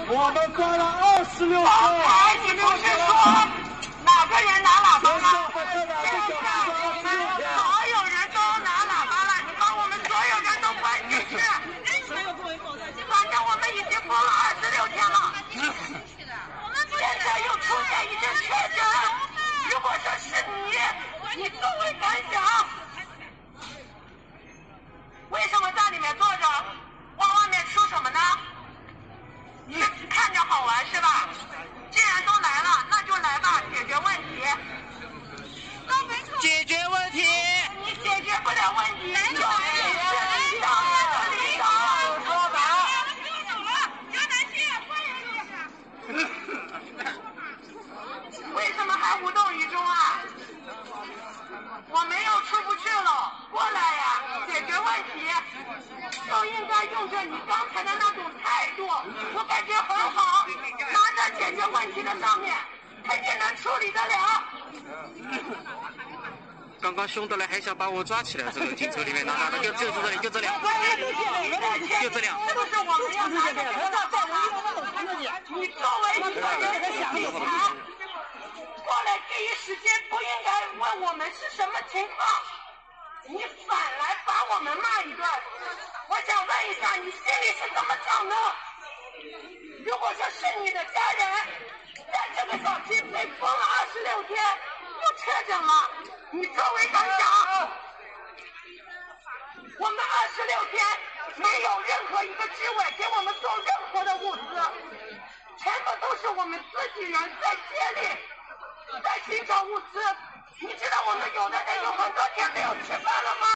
我们关了26 刚才你不是说哪个人拿喇叭了？所有人都拿喇叭了，你把我们所有人都关进去。反正我们已经封了26天了，现在又出现一阵确诊。如果说是你作为感想，为什么在里面坐着，往外面出什么呢？是看着好玩是吧？既然都来了，那就来吧，解决问题。 解决问题。 你解决不了问题，就是领导说吧。为什么还无动于衷啊？我没有出不去了，过来呀，解决问题。就应该用着你刚才的那种态度，我感觉很好，拿在解决问题的上面，肯定能处理得了。 刚刚凶的来还想把我抓起来，这个警车里面拿的就这里，就这辆，就这辆。 这就是我们要拿的这个大你作为一个人警察，过来第一时间不应该问我们是什么情况，你反来把我们骂一顿。我想问一下，你心里是怎么想的？如果说是你的家人在这个小区被封了26天，又确诊了，你作为感想？我们26天没有任何一个支委给我们送任何的物资，全部都是我们自己人在接力，在寻找物资。你知道我们有的人有很多天没有吃饭了吗？